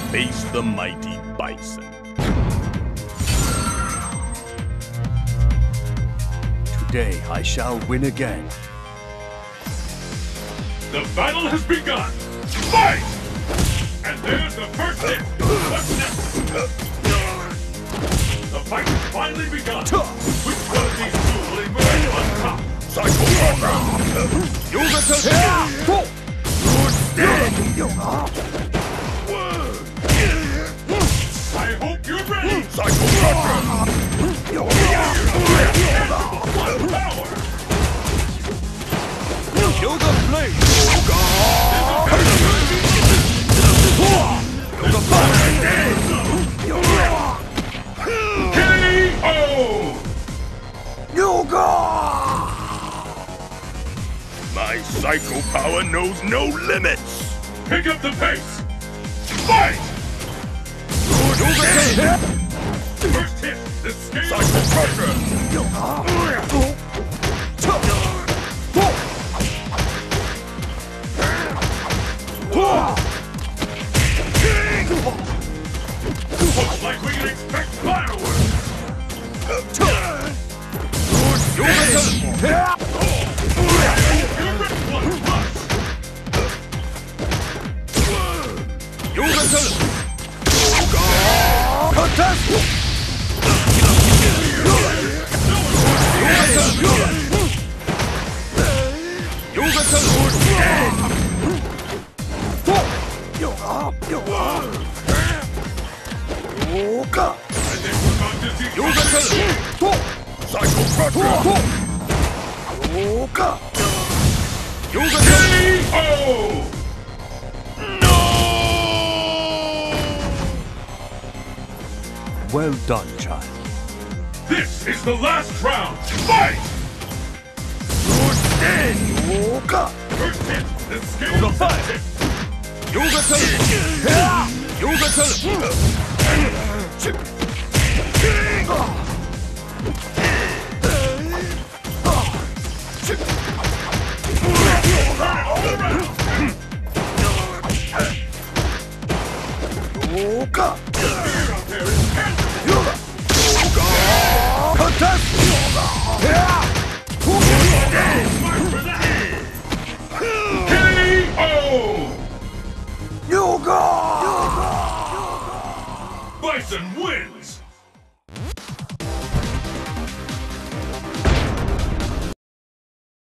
Face the mighty Bison. Today I shall win again. The battle has begun! Fight! And there's the first hit! What's next? The fight has finally begun! Which one of these two will emerge on top? Psycho program! I hope you're ready! Psycho program! One power! Yoga Blade! K.O. Yoga! My psycho power knows no limits! Pick up the pace! Fight! First hit, the scale Psycho pressure! Looks like we can expect fireworks! You're ready for rush! Psycho pressure! K.O. Well done, child. This is the last round! Fight! First hit, the scale of tip! Yoga!